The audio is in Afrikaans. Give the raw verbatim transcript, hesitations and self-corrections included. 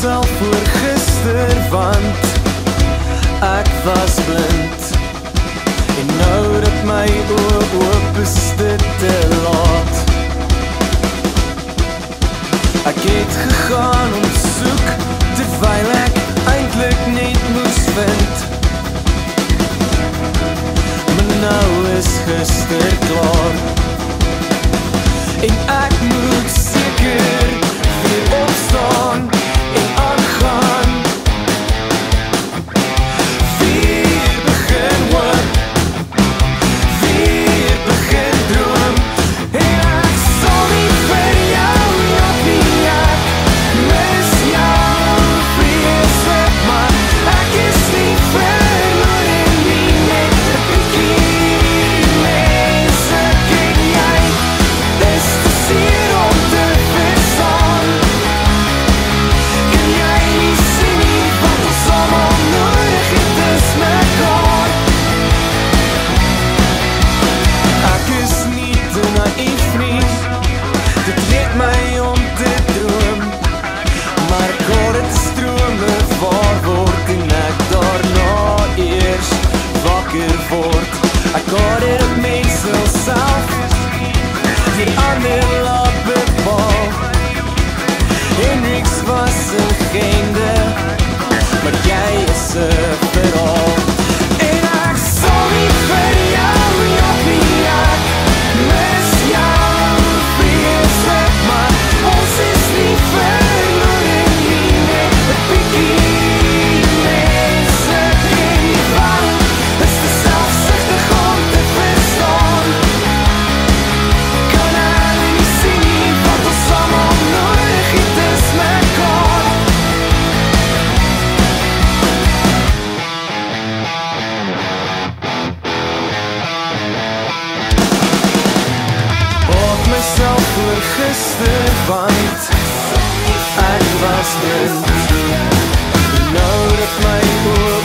myself voor gister, want ek was blind. En nou dat my oë oop is, dit te laat. Ek het gegaan om te soek, terwyl ek eintlik net moes vind. Maar nou is gister klaar, en ek moet seker weer opstaan en aangaan. Weer begin hoop, weer begin droom. En ek sal nie vir jou jaag nie, ek mis jou vreeslik, maar ek is nie verloor nie, net 'n bietjie menslik. En jy is te seer om te verstaan. Kan jy nie sien nie, wat ons allemaal nodig het is mekaar. Ek is nie te naïef nie, dit leek my om te droom, maar ek hoor het strome waar word en ek daarna eers wakker word. Ek hoor het op mense self, die ander laat bepaal. Hendrix was een legende, maar jy is een verhaal. En ek sal nie vir jou jaag nie, ek mis jou vreeslik, maar ons is nie verloor nie, net 'n bietjie menslik. En die wêreld is te selfsugtig om te verstaan. Kan hy nie sien nie, wat ons allemaal nodig het is mekaar. Op myself voor gister, want ek was blind. Nou dat my oë